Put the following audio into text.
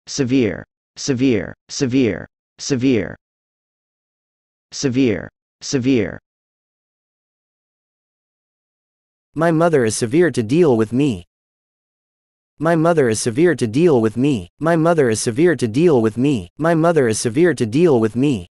severe, severe, severe, severe, severe, severe. My mother is severe to deal with me. My mother is severe to deal with me. My mother is severe to deal with me. My mother is severe to deal with me.